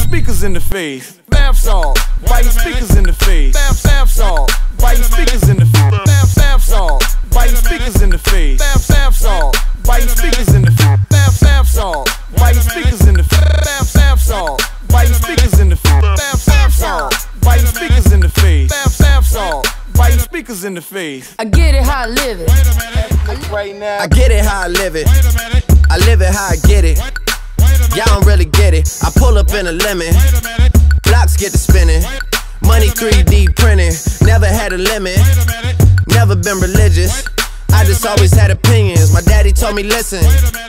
speakers in the face. Bath salt, biting speakers in the face. Bath salt, biting speakers in the face. Bath salt, biting speakers in the face. Bath salt, biting speakers in the face. Bath salt, biting speakers in the face. Bath salt, biting speakers in the face. Bath salt, biting speakers in the face. Bath salt, biting speakers in the face. I get it how I live it. Right now, I get it how I live it. I live it how I get it. Y'all don't really get it. I pull up in a lemon. Blocks get to spinning. Money 3D printing. Never had a limit. Never been religious. I just always had opinions. My daddy told me listen.